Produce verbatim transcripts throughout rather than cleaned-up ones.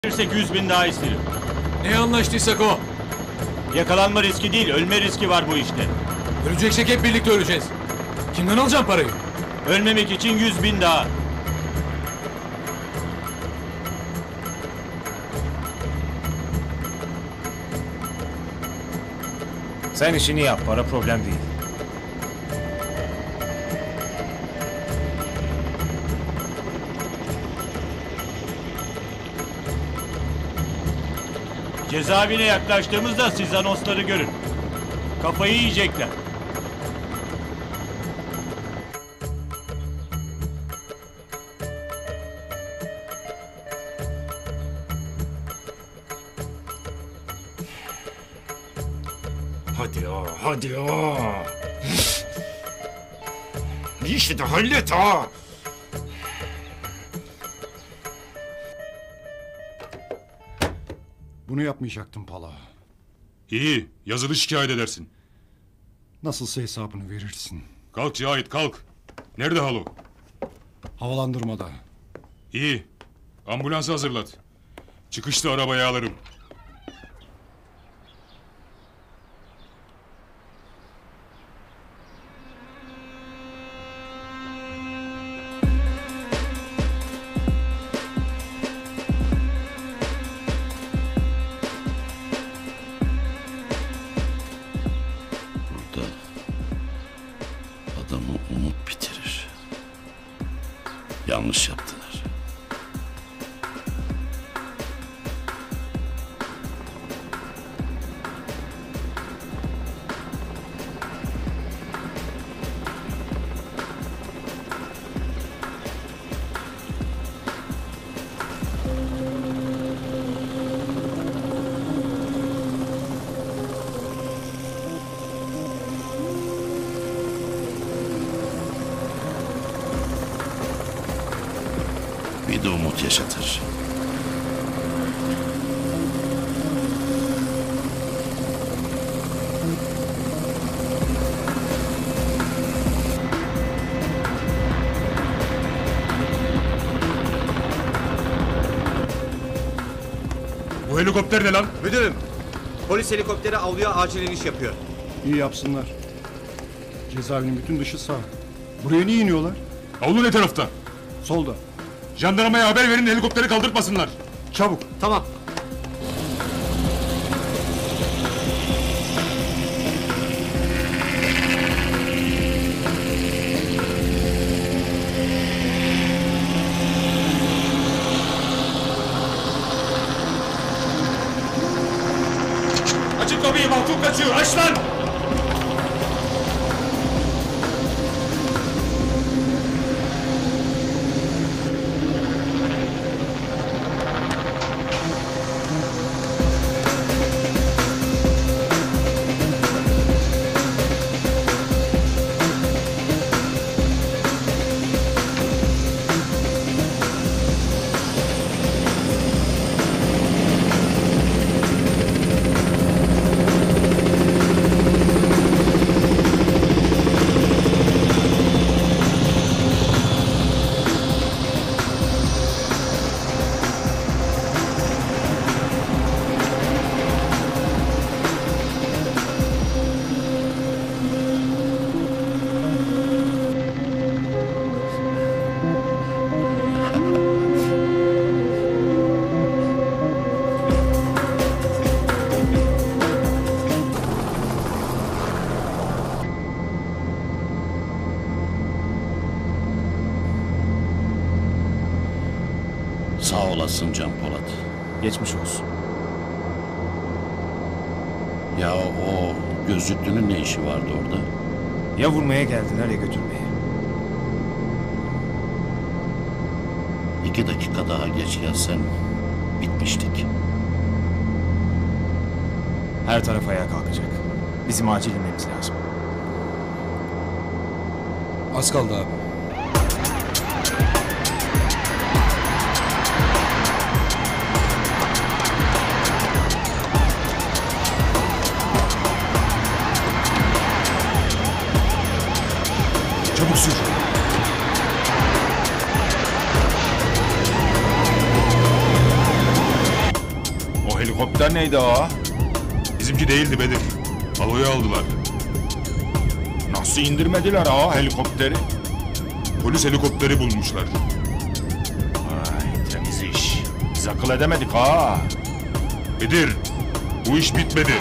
Verirsek yüz bin daha isterim. Ne anlaştıysak o. Yakalanma riski değil, ölme riski var bu işte. Öleceksek hep birlikte öleceğiz. Kimden alacağım parayı? Ölmemek için yüz bin daha. Sen işini yap, para problem değil. Cezaevine yaklaştığımızda siz anonsları görün. Kafayı yiyecekler. Hadi ya, hadi ya. Bir işi de hallet ha. Bunu yapmayacaktım Pala. İyi, yazılı şikayet edersin. Nasılsa hesabını verirsin. Kalk Cahit, kalk. Nerede Halo? Havalandırmada. İyi, ambulansı hazırlat. Çıkışta arabaya alırım. Burada adamı umut bitirir. Yanlış yaptılar. Bir de umut yaşatır. Bu helikopter ne lan? Müdürüm, polis helikopteri avluya acil iniş yapıyor. İyi yapsınlar. Cezaevinin bütün dışı sağ. Buraya niye iniyorlar? Avlu ne tarafta? Solda. Jandarmaya haber verin, helikopteri kaldırtmasınlar. Çabuk. Tamam. Açın kapıyı, mahkum kaçıyor, aç lan! Sağ olasın Can Polat. Geçmiş olsun. Ya o gözlüklünün ne işi vardı orada? Ya vurmaya geldiler ya götürmeye. İki dakika daha geç gelsen bitmiştik. Her taraf ayağa kalkacak. Bizim acil inmemiz lazım. Az kaldı abi. Çabuk sür. helikopter neydi ağa? Bizimki değildi Bedir. Aloyu aldılar. Nasıl indirmediler ağa helikopteri? Polis helikopteri bulmuşlar. Ay temiz iş. Biz akıl edemedik ağa. Bedir, bu iş bitmedi.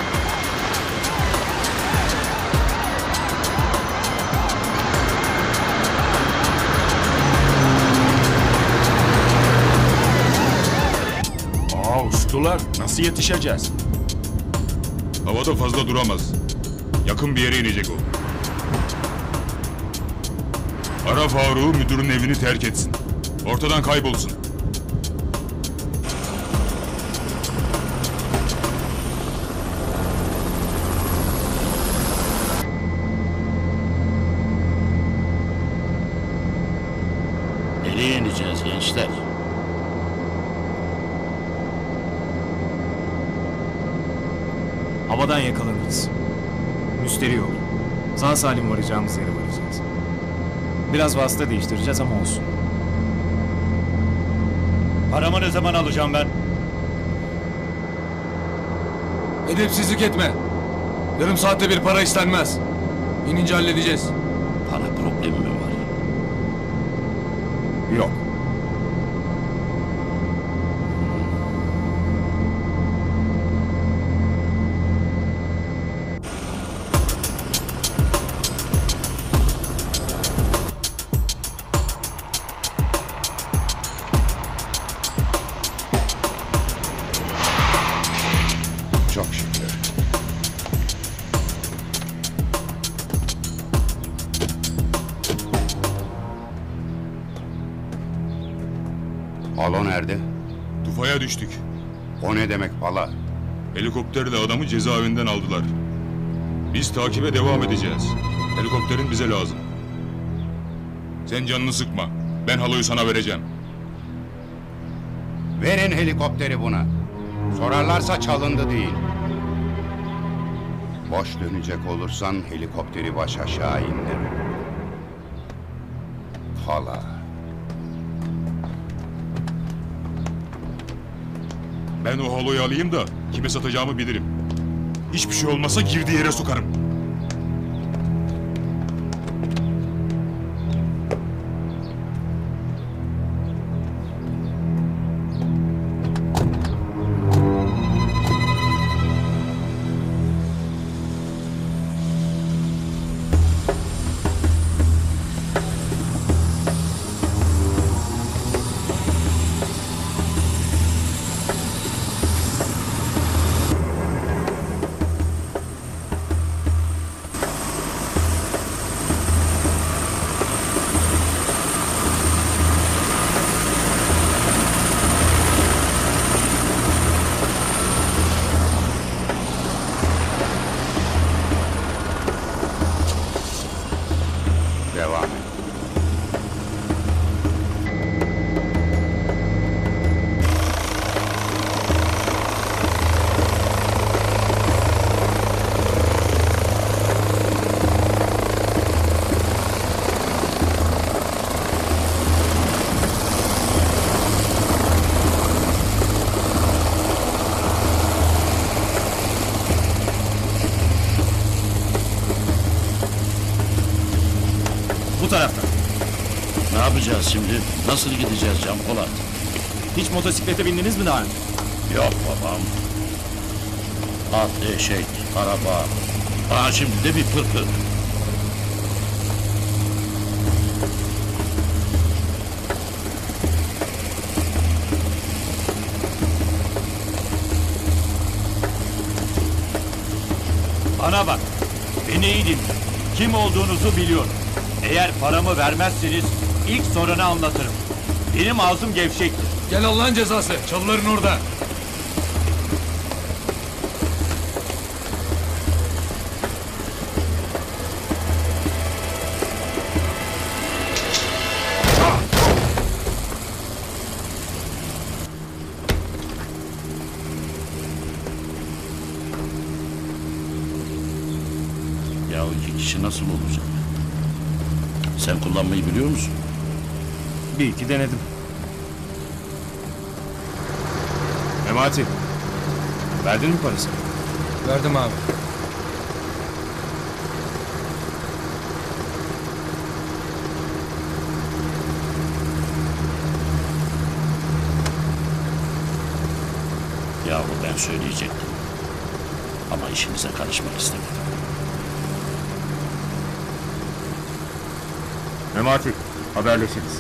Aa uçtular. Nasıl yetişeceğiz? Havada fazla duramaz. Yakın bir yere inecek o. Ara Faruk'u müdürün evini terk etsin. Ortadan kaybolsun. Nereye ineceğiz gençler? Havadan yakalanırız. Müsteri yol. Sağ salim varacağımız yere varacağız. Biraz vasıta değiştireceğiz ama olsun. Paramı ne zaman alacağım ben? Edepsizlik etme. Yarım saatte bir para istenmez. İnince halledeceğiz. Para problemi mi var? Yok. Çok şükür. Alo nerede? Tufaya düştük. O ne demek pala? Helikopterle adamı cezaevinden aldılar. Biz takibe devam edeceğiz. Helikopterin bize lazım. Sen canını sıkma. Ben haloyu sana vereceğim. Verin helikopteri buna. Sorarlarsa çalındı değil. Boş dönecek olursan helikopteri baş aşağı indir. Pala. Ben o haloyu alayım da kime satacağımı bilirim. Hiçbir şey olmasa girdiği yere sokarım. Devam et. Bu taraftan. Ne yapacağız şimdi? Nasıl gideceğiz Can Polat? Hiç motosiklete bindiniz mi daha önce? Yok babam. At, eşek, araba. Aa şimdi de bir pırpır. Bana bak. Beni iyi dinle. Kim olduğunuzu biliyorum. Eğer paramı vermezseniz ilk sorunu anlatırım. Benim ağzım gevşektir. Gel Allah'ın cezası. Çalıların orada. Ya o iki kişi nasıl olacak? Sen kullanmayı biliyor musun? Bir iki denedim. Memati. Verdin mi parasını? Verdim abi. Yahu ben söyleyecektim. Ama işimize karışmak istemedim. Memati, haberleşiriz.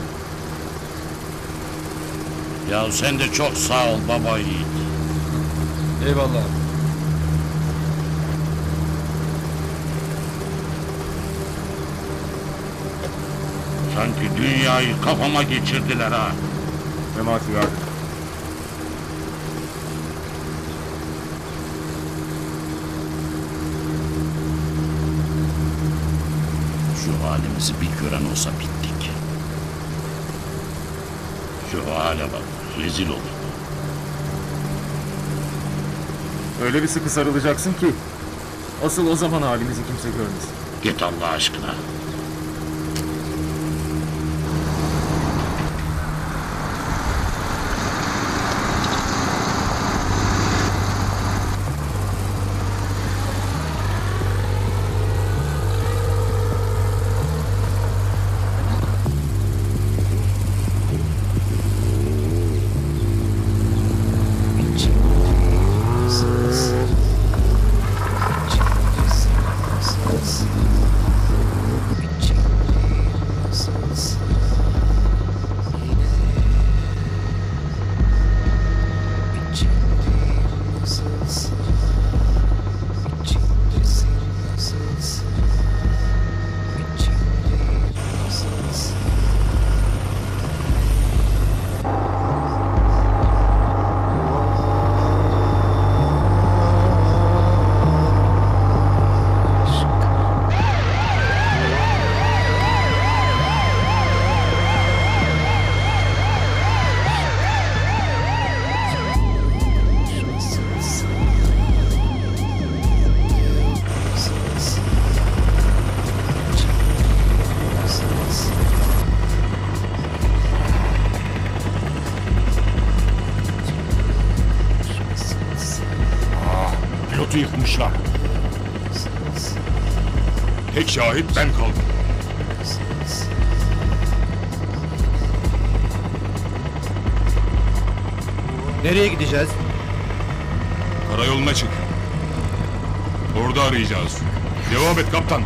Ya sen de çok sağ ol baba yiğit. Eyvallah. Sanki dünyayı kafama geçirdiler ha. Memati yardım. Şu halimizi bir gören olsa bittik. Şu hale bak, rezil olduk. Öyle bir sıkı sarılacaksın ki asıl o zaman halimizi kimse görmesin. Git Allah aşkına. Pilotu yıkmışlar. Tek şahit ben kaldım. Nereye gideceğiz? Karayoluna çık. Orada arayacağız. Devam et kaptan.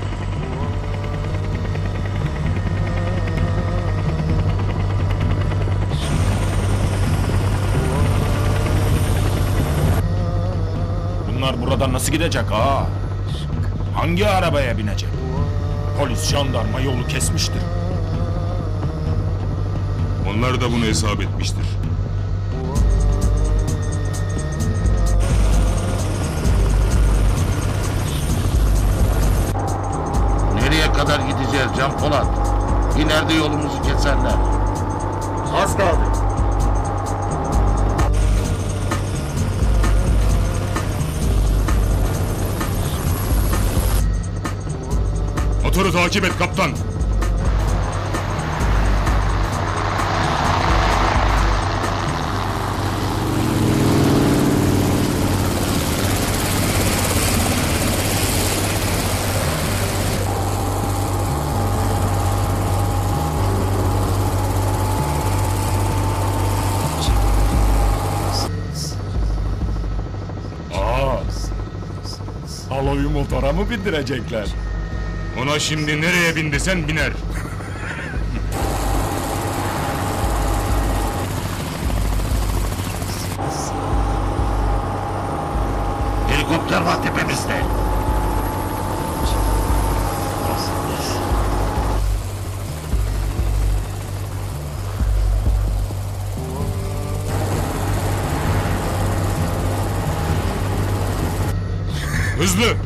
Bunlar buradan nasıl gidecek ha? Hangi arabaya binecek? Polis, jandarma yolu kesmiştir. Onlar da bunu hesap etmiştir. Nereye kadar gideceğiz Can Polat? İleride yolumuzu keserler. Az kaldı. Motoru takip et kaptan. Aa, Haloyu motora mı bindirecekler? Ona şimdi nereye bin desen biner. Helikopter var tepemizde. Hızlı.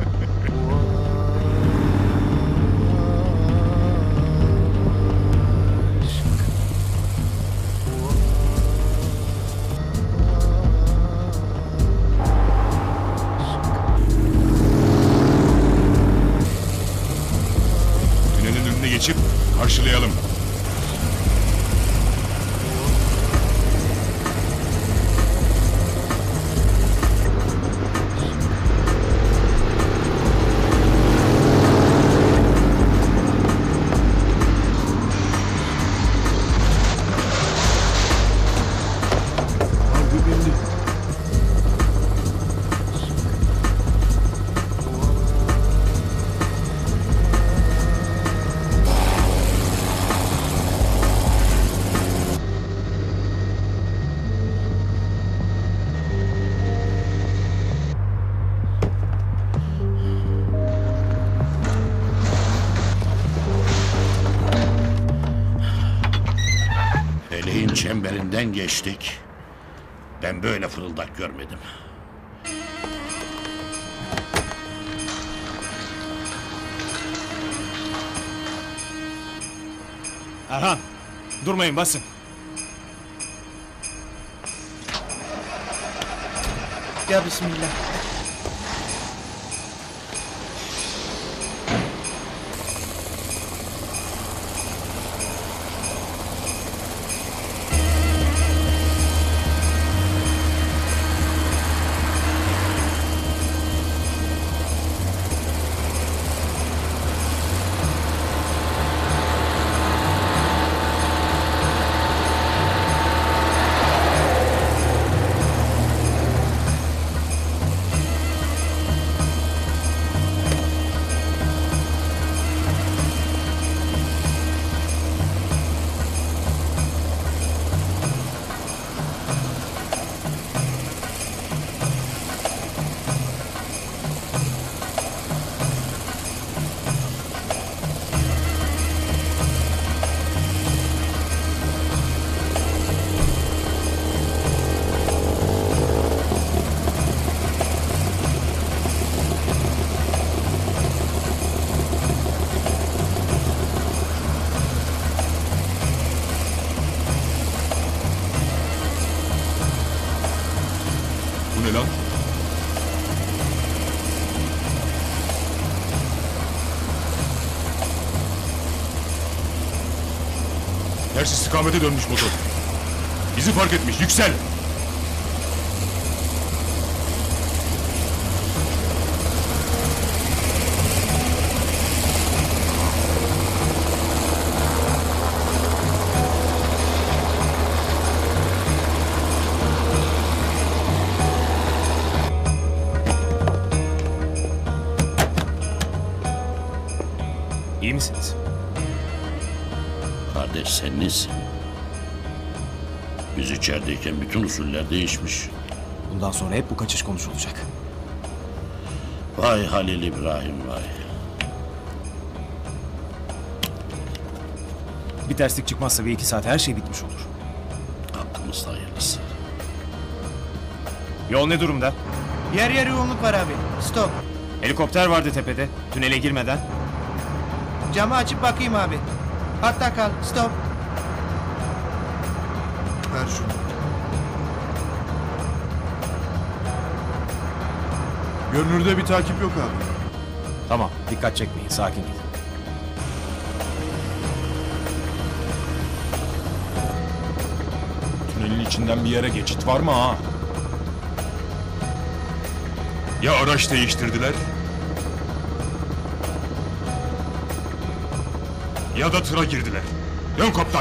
Tünelin önüne geçip karşılayalım. önünden geçtik. Ben böyle fırıldak görmedim. Erhan, durmayın basın. Ya bismillah. Bu ne lan? Ters istikamete dönmüş motor. Bizi fark etmiş. Yüksel! İyi misiniz? Kardeş sen nesin? Biz içerideyken bütün usuller değişmiş. Bundan sonra hep bu kaçış konuşulacak. Vay Halil İbrahim vay. Bir terslik çıkmazsa bir iki saat her şey bitmiş olur. Hakkımızda hayırlısı. Yol ne durumda? Yer yer yoğunluk var abi. Stop. Helikopter vardı tepede. Tünele girmeden. Camı açıp bakayım abi. Hatta kal. Stop. Ver şunu. Görünürde bir takip yok abi. Tamam, dikkat çekmeyin. Sakin gidin. Tünelin içinden bir yere geçit var mı ha? Ya araç değiştirdiler? Ya da tıra girdiler. Dön kaptan!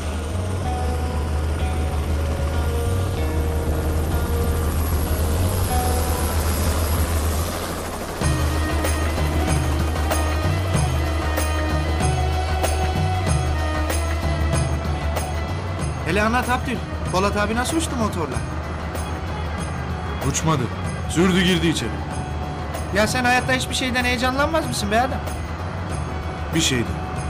Hele anlat Abdül. Polat abi nasıl uçtu motorla? Uçmadı. Sürdü girdi içeri. Ya sen hayatta hiçbir şeyden heyecanlanmaz mısın be adam? Bir şeydi.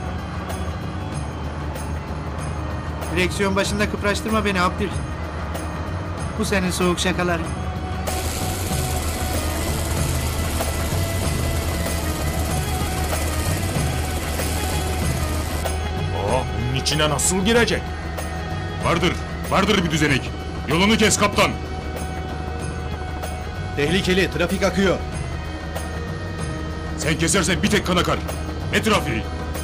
Direksiyon başında kıpraştırma beni Abdül. Bu senin soğuk şakaların. Oo, bunun içine nasıl girecek? Vardır, vardır bir düzenek. Yolunu kes kaptan. Tehlikeli, trafik akıyor. Sen kesersen bir tek kan akar. Ne trafiği?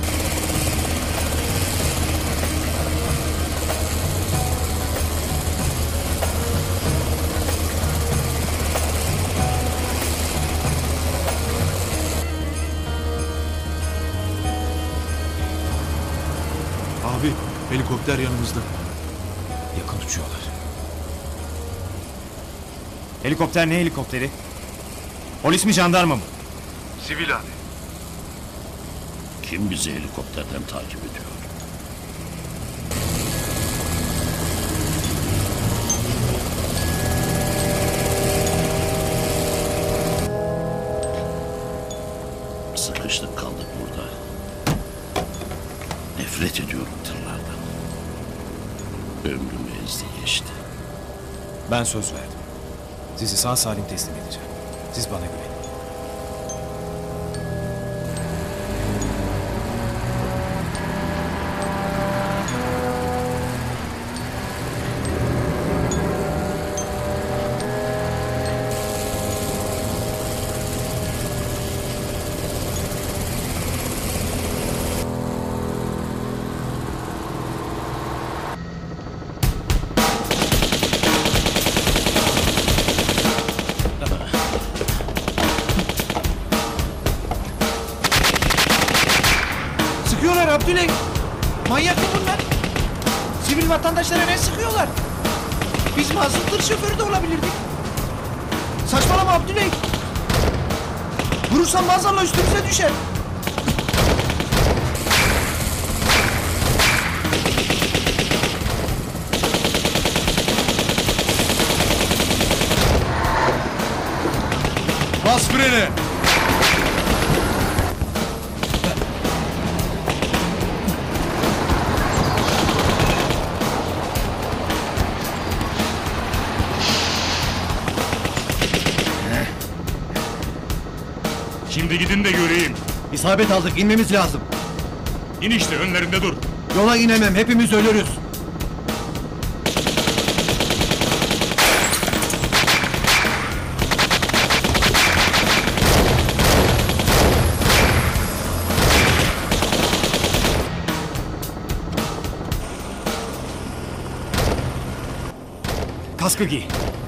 Abi helikopter yanımızda. Yakın uçuyorlar. Helikopter ne helikopteri? Polis mi jandarma mı? Sivil abi. Kim bizi helikopterden takip ediyor? Sıkıştık kaldık burada. Nefret ediyorum tırlardan. Ömrümü ezdi. Ben söz verdim. Sizi sağ salim teslim edeceğim. Siz bana güvenin. Sıkıyorlar Abdüley. Manyak mı bunlar? Sivil vatandaşlara ne sıkıyorlar? Biz masum tır şoförü de olabilirdik. Saçmalama Abdüley. Vurursan maazallah üstümüze düşer. Bas freni. Şimdi gidin de göreyim. İsabet aldık, inmemiz lazım. İn işte, önlerinde dur. Yola inemem, hepimiz ölürüz. Kaskı giy.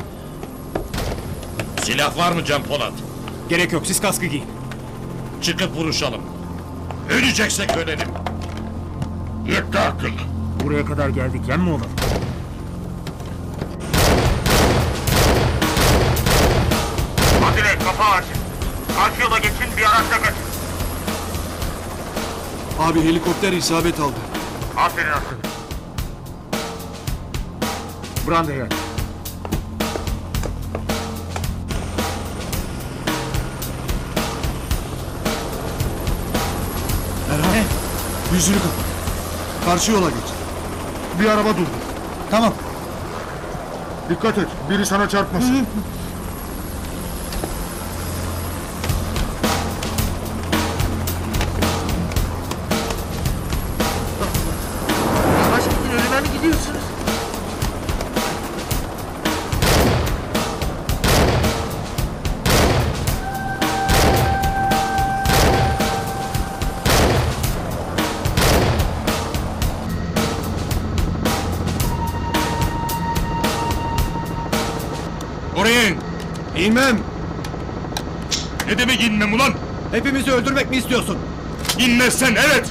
Silah var mı Can Polat? Gerek yok, siz kaskı giyin. Çıkıp vuruşalım. Öleceksek ölelim. Yetti akıl. Buraya kadar geldik, yem mi olur? Adile kapı aç. Karşı yola geçin, bir araçla kaçın. Abi helikopter isabet aldı. Aferin asıl. Branda'ya. Erhan. Yüzünü kapat. Karşı yola geç. Bir araba durdu. Tamam. Dikkat et, biri sana çarpmasın. Yavaş gidin, önüme mi gidiyorsunuz? Oraya in. İnmem. Ne demek inmem ulan? Hepimizi öldürmek mi istiyorsun? İnmezsen evet.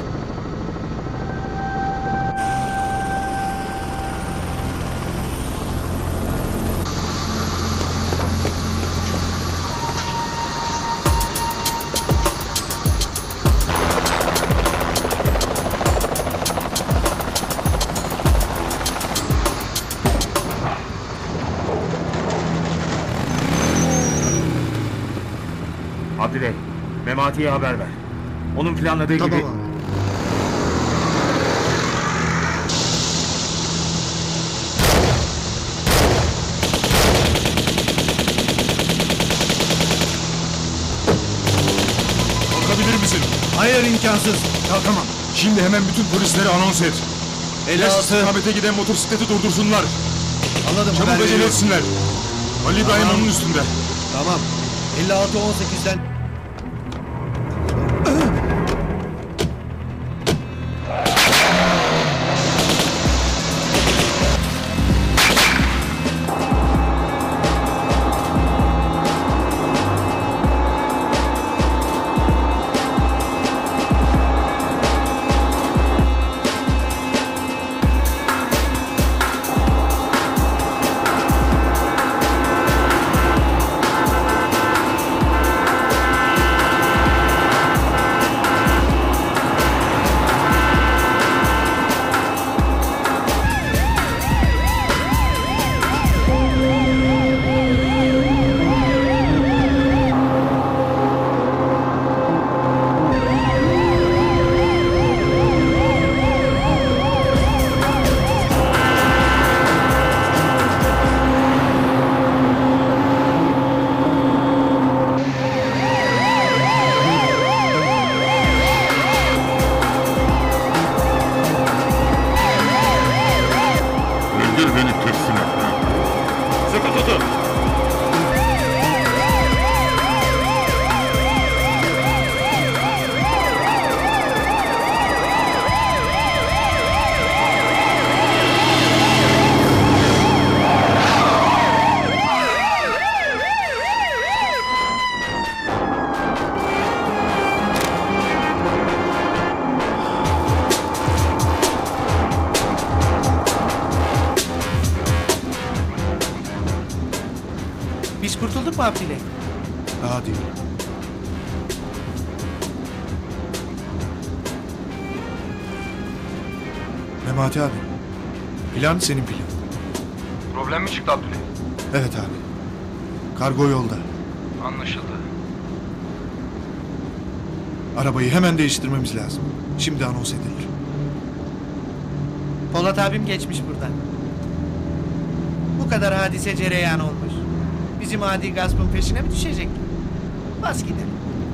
Abdüley, Memati'ye haber ver. Onun planladığı gibi... Tamam abi. Kalkabilir misin? Hayır, imkansız. Kalkamam. Şimdi hemen bütün polislere anons et. elli Yaş altı. istikamete giden motosikleti durdursunlar. Anladım. Çabuk haber acele veriyorum. etsinler. Ali İbrahim Tamam. onun üstünde. Tamam. elli altı on sekizden Biz kurtulduk mu Abdüley? Daha değil. Memati abi. Plan senin plan. Problem mi çıktı Abdüley? Evet abi. Kargo yolda. Anlaşıldı. Arabayı hemen değiştirmemiz lazım. Şimdi anons edilir. Polat abim geçmiş buradan. Bu kadar hadise cereyan olmuş. Bizim adi gaspın peşine mi düşecek? Bas gidelim.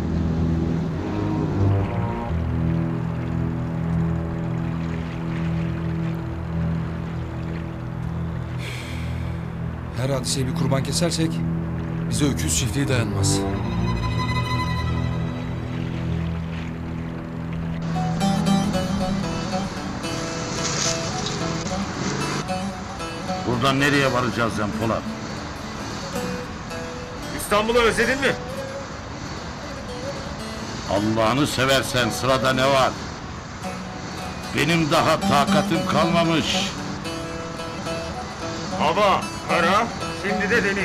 Her hadiseye bir kurban kesersek bize öküz çiftliği dayanmaz. Buradan nereye varacağız Can Polat? İstanbul'u özledin mi? Allah'ını seversen sırada ne var? Benim daha takatım kalmamış. Hava, kara, şimdi de deniz.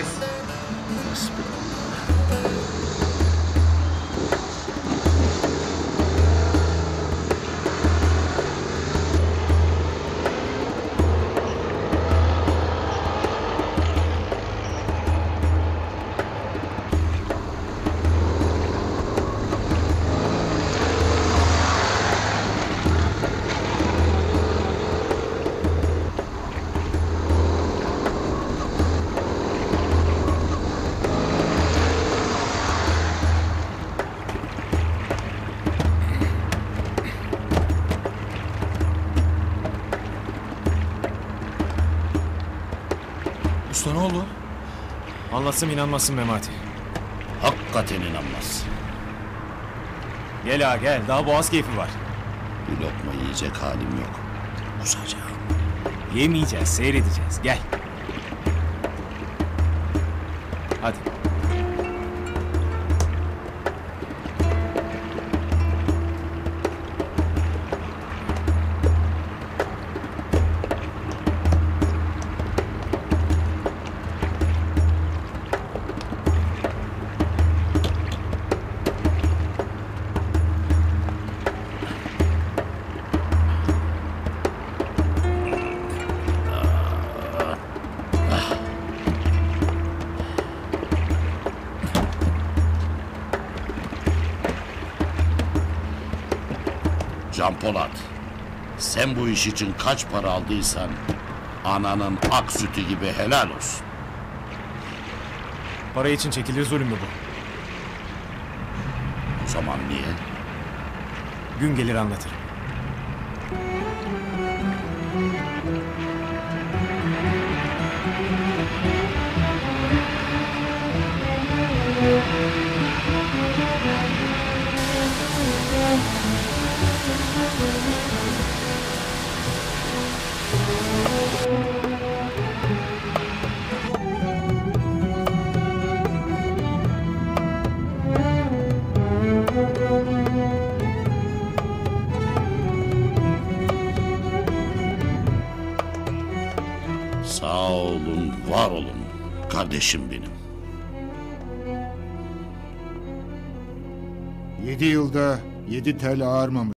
Usta ne oldu? Anlatsın inanmasın Memati. Hakikaten inanmaz. Gel ha gel. Daha boğaz keyfi var. Bir lokma yiyecek halim yok. Kusacağım. Yemeyeceğiz, seyredeceğiz. Gel. Hadi. Can Polat, sen bu iş için kaç para aldıysan ananın ak sütü gibi helal olsun. Para için çekilir zulüm mü bu? O zaman niye? Gün gelir anlatırım. Sağ olun, var olun kardeşim benim. Yedi yılda yedi tel ağarmamış.